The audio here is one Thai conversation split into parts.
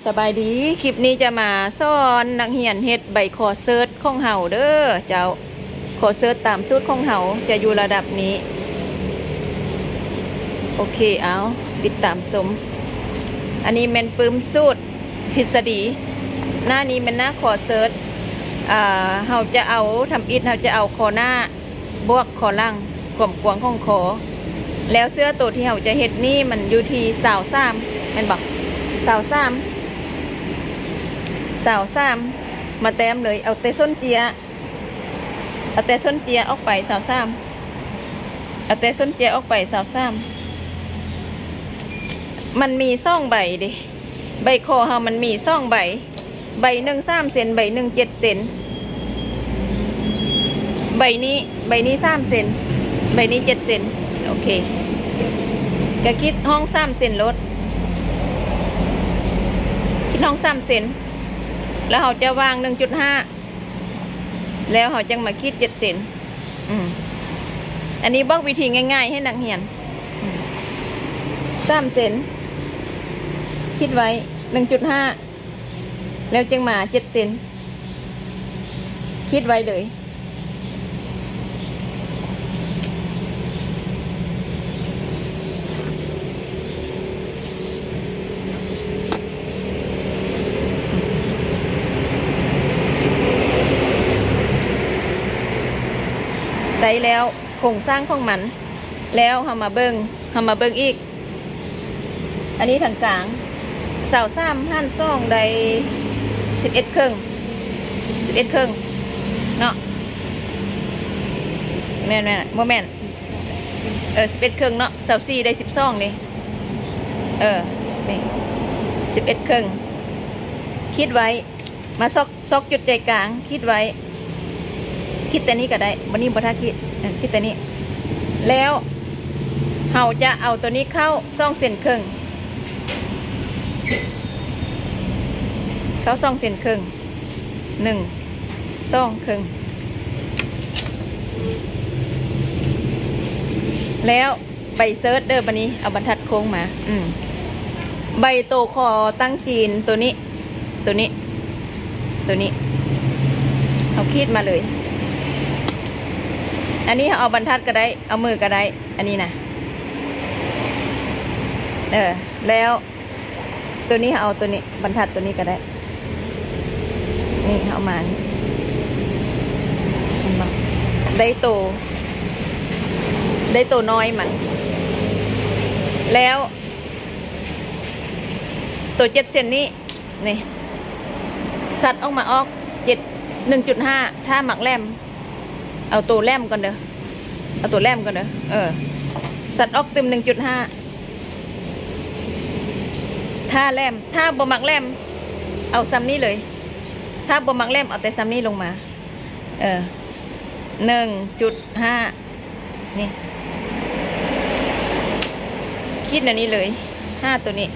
สบายดีคลิปนี้จะมาสอนนักเรียนเฮ็ดใบคอเซิร์ชของเฮาเด้อเจ้าคอเซิร์ชตามสูตรของเฮาจะอยู่ระดับนี้โอเคเอาติดตามชมอันนี้เป็นปื้มสูตรทฤษฎีหน้านี้เป็นหน้าคอเซิร์ชเฮาจะเอาทำอิฐเฮาจะเอาคอหน้าบวกคอล่างความกว้างของคอแล้วเสื้อตัวที่เฮาจะเฮ็ดนี่มันอยู่ที่23แม่นบ่23มาแต้มเลยเอาแต่ส้นเจียออกไป23เอาแต่ส้นเจียออกไป23มันมี2ใบดิใบคอเฮามันมี2ใบใบหนึ่ง3เซนใบหนึ่ง7เซนใบนี้3เซนใบนี้7เซนโอเคจะคิดห้อง3เซนลดคิดห้อง3เซนแล้วเขาจะวาง 1.5 แล้วเขาจะมาคิด7เซนอันนี้บอกวิธีง่ายๆให้นักเรียน3เซนคิดไว้ 1.5 แล้วจึงมา7เซนคิดไว้เลยได้แล้วโครงสร้างของมันแล้วเฮามาเบิ่งอีกอันนี้ทางกลางเสา3หั่น2ได้11 ครึ่งเนาะแม่นบ่แม่น11 ครึ่งเนาะเสา4ได้12นี่นี่11 ครึ่งคิดไว้มาซอกจุดใจกลางคิดไว้คิดแต่นี้ก็ได้วันนี้บัทคิดแต่นี้แล้วเฮาจะเอาตัวนี้เข้า2 เซนครึ่งเข้า2 เซนครึ่ง1 2 ครึ่งแล้วใบเซิร์ชเด้อบันนี้เอาบรรทัดโค้งมาใบโตคอตั้งจีนตัวนี้เอาคีดมาเลยอันนี้เอาบรรทัดก็ได้เอามือก็ได้อันนี้นะแล้วตัวนี้เอาตัวนี้บรรทัดตัวนี้ก็ได้นี่เอามาได้โตน้อยมันแล้วตัว7 เซนนี้นี่สัตว์ออกมา1.5 ถ้าหมักแลมเอาตัวแลมก่อนเด้อสัตว์ออกเต็ม 1.5 ถ้าแลมถ้าบ่มักแลมเอาซ้ำนี้เลยถ้าบ่มักแลมเอาแต่ซ้ำนี้ลงมา1.5 นี่คิดอันนี้เลย5ตัวนี้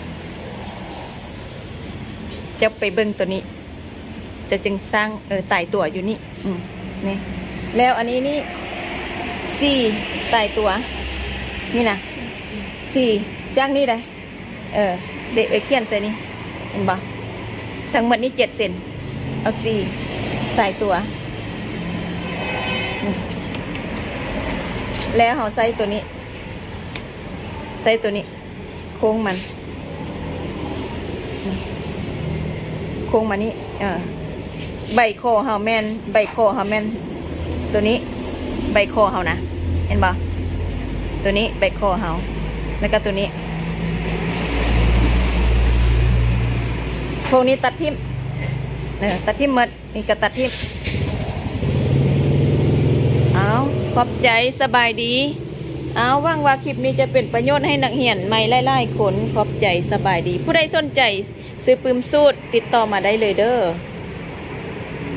จะไปเบิ่งตัวนี้จะจึงสร้างไต่ตัวอยู่นี่นี่แล้วอันนี้นี่4ไต่ตัวนี่นะ4จากนี้ได้เด็กเขียนใส่นี่เห็นบ่ทั้งหมดนี้7 เซนเอา4ไต่ตัวนี่แล้วเขาใส่ตัวนี้โค้งมันโค้งมานี่ใบคอเฮาแมนตัวนี้ใบคอเฮานะเห็นบ่ตัวนี้ใบคอเฮาแล้วก็ตัวนี้พวกนี้ตัดทิ่มหมดนี่ก็ตัดทิ่มเอาขอบใจสบายดีเอาว่างว่าคลิปนี้จะเป็นประโยชน์ให้นักเรียนใหม่ไล่ๆคนขอบใจสบายดีผู้ใดสนใจซื้อปื้มสูตรติดต่อมาได้เลยเด้อ